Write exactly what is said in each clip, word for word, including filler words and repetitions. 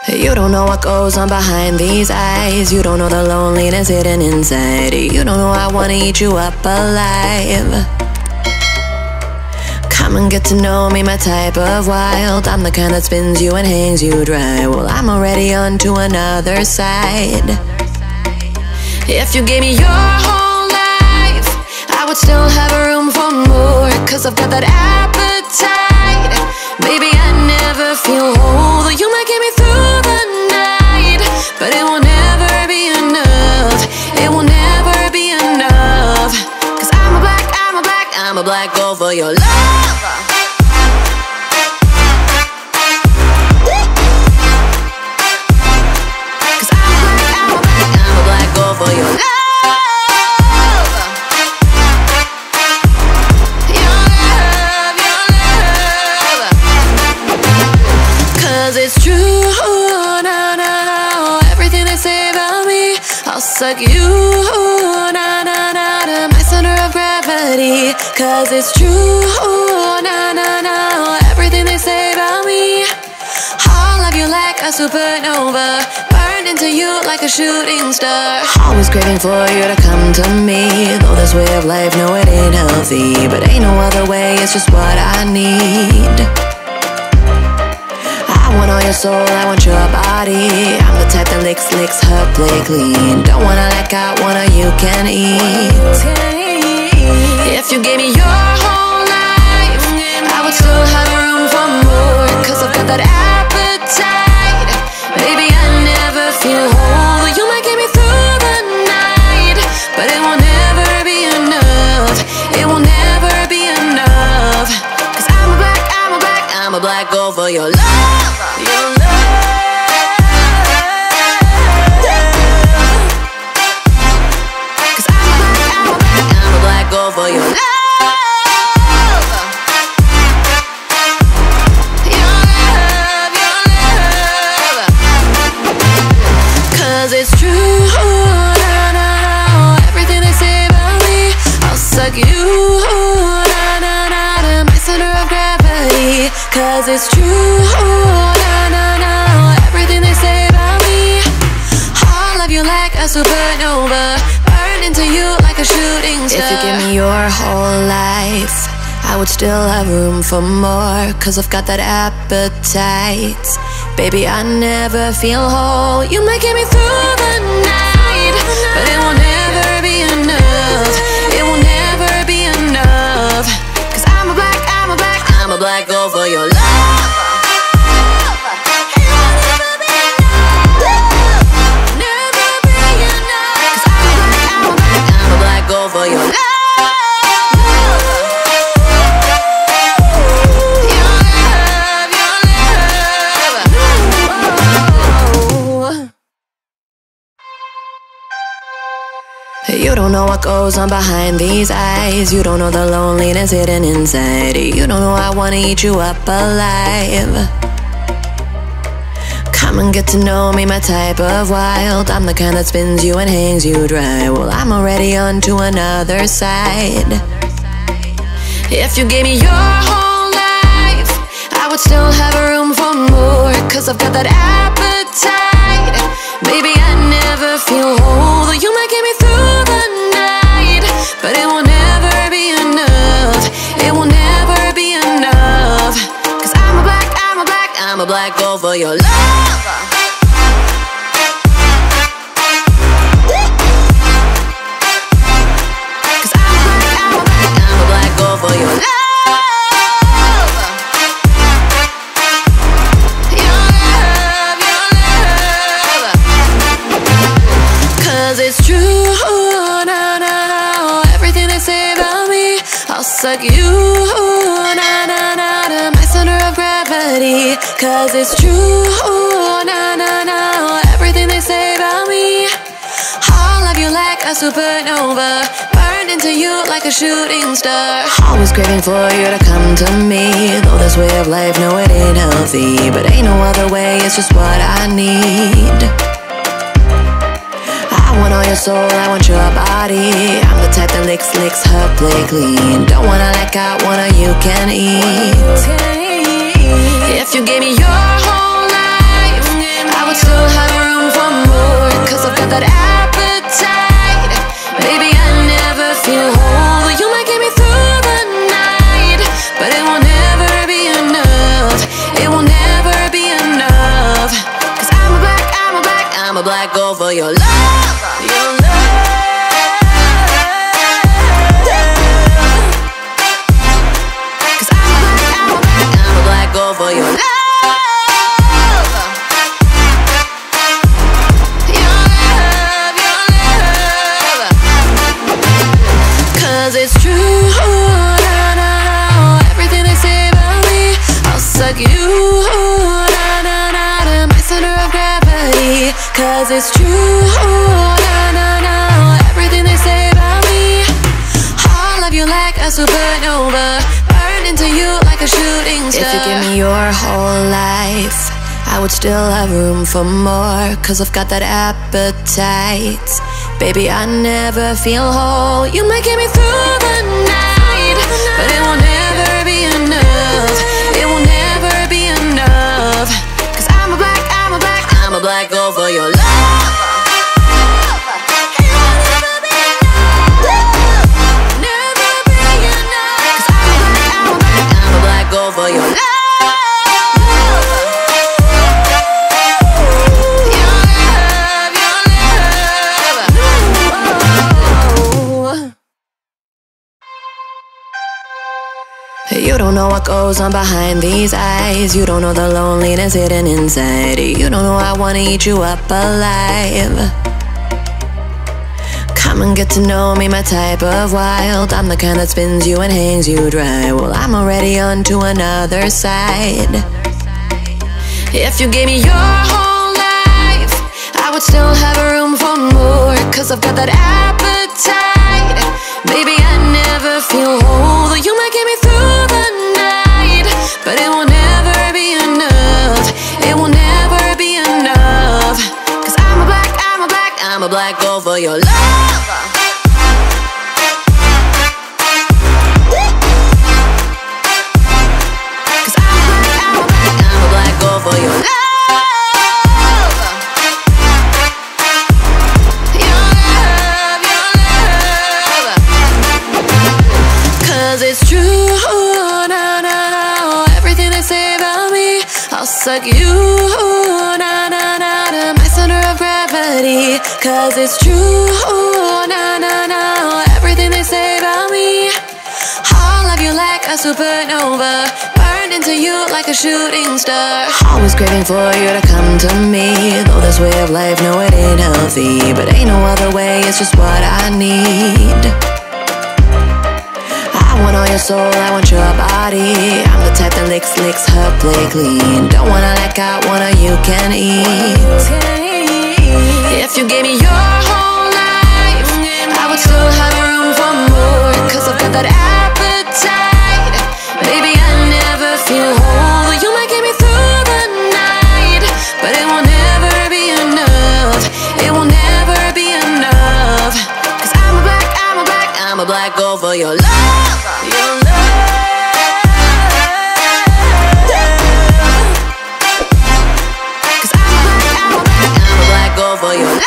You don't know what goes on behind these eyes. You don't know the loneliness hidden inside. You don't know I wanna eat you up alive. Come and get to know me, my type of wild. I'm the kind that spins you and hangs you dry. Well, I'm already on to another side. If you gave me your whole life, I would still have room for more, 'cause I've got that appetite. Baby, I never feel whole, though you might get me through the night, but it will never be enough. It will never be enough, 'cause I'm a black, I'm a black, I'm a black gold for your love. For your love, your love, your love. 'Cause it's true, no, no, no. Everything they say about me, I'll suck you, no, no, no, to my center of gravity. 'Cause it's true, no, no, no. Everything they say about me, I'll love you like a supernova, burned into you like a shooting star. Always craving for you to come to me, though this way of life, no, it ain't healthy, but ain't no other way, it's just what I need. I want all your soul, I want your body. I'm the type that licks, licks her plate clean. Don't wanna let go, one of you can eat. If you gave me your whole life, I would still have room for more, 'cause I've got that appetite. Baby, I never feel whole, you might get me through the night, but it will never be enough. It will never be enough, 'cause I'm a black, I'm a black, I'm a black gold for your love. Your love, 'cause I'm a black, I'm a black, I'm a black gold for your love. It's true, no, no, no. Everything they say about me, I'll suck you, no, no, no, to my center of gravity. 'Cause it's true, no, no, no. Everything they say about me, I'll love you like a supernova, burned into you like a shooting star. If you give me your whole life, I would still have room for more, 'cause I've got that appetite. Baby, I never feel whole, you might get me through the night, but it will never be enough. It will never be enough, 'cause I'm a black, I'm a black, I'm a black gold for your love. Never be enough, 'cause I'm a black, I'm a black, I'm a black gold for your love. You don't know what goes on behind these eyes. You don't know the loneliness hidden inside. You don't know I wanna eat you up alive. Come and get to know me, my type of wild. I'm the kind that spins you and hangs you dry. Well, I'm already on to another side. If you gave me your whole life, I would still have room for more, 'cause I've got that appetite. Baby, I never feel whole, though you might get me through the night, but it will never be enough. It will never be enough, 'cause I'm a black, I'm a black, I'm a black gold for your love. 'Cause I'm a black, I'm a black, I'm a black gold for your love. It's true, no, no, no. Everything they say about me, I'll suck you, no, no, no, to my center of gravity. 'Cause it's true, no, no, no. Everything they say about me, I'll love you like a supernova, burned into you like a shooting star. Always craving for you to come to me, though this way of life, no, it ain't healthy, but ain't no other way, it's just what I need. I want all your soul, I want your body. I'm the type that licks, licks her plate clean. Don't wanna let go, one of you can eat. If you gave me your whole life, I black gold for your love, your love. Cause I'm a black, I'm a black, I'm a black gold for your love. It's true, na, na, na. Everything they say about me, I'll suck you, na, na, na, to my center of gravity. Cause it's true, na, na, na. Everything they say about me, I'll love you like a supernova, burn into you like a shooting star. If you give me your whole life, I would still have room for more. Cause I've got that appetite. Baby, I never feel whole. You might get me through the night, but it will never be enough. It will never be enough. Cause I'm a black, I'm a black, I'm a black gold for your love. Never be enough. Cause I'm a black, I'm a black, I'm a black gold for your love. You don't know what goes on behind these eyes. You don't know the loneliness hidden inside. You don't know I wanna eat you up alive. Come and get to know me, my type of wild. I'm the kind that spins you and hangs you dry. Well, I'm already on to another side. If you gave me your whole life, I would still have room for more. Cause I've got that appetite. Baby, I never feel whole. You might get me through the night, but it will never be enough. It will never be enough. Cause I'm a black, I'm a black, I'm a black gold for your love. Cause I'm a black, I'm a black, I'm a black gold for your love. It's true, na, na, na. Everything they say about me, I'll suck you, na, na, na, to my center of gravity. Cause it's true, na, na, na. Everything they say about me, I'll love you like a supernova, burned into you like a shooting star. Always craving for you to come to me. Though this way of life, no, it ain't healthy, but ain't no other way, it's just what I need. I want all your soul, I want your body. I'm the type that licks, licks her plate clean. Don't wanna like I wanna, you can eat. If you gave me your whole life, I would still have room for more. Cause I've got that appetite. Baby, I never feel whole. You might get me through the night, but it will never be enough. It will never be enough. Cause I'm a black, I'm a black, I'm a black gold for your love. Your love. Cause I'm a black, I'm a black, I'm a black gold for your love.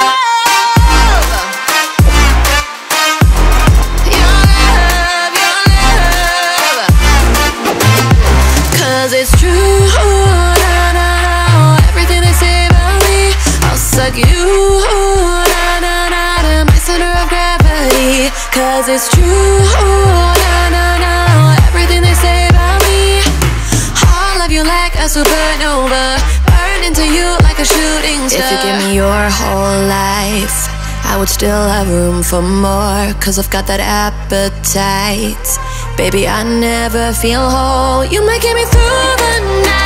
Your love, your love. Cause it's true, na, na, na. Everything they say about me, I'll suck you, na, na, na, to my center of gravity. Cause it's true, a supernova, burn into you like a shooting star. If you give me your whole life, I would still have room for more. Cause I've got that appetite. Baby, I never feel whole. You might get me through the night,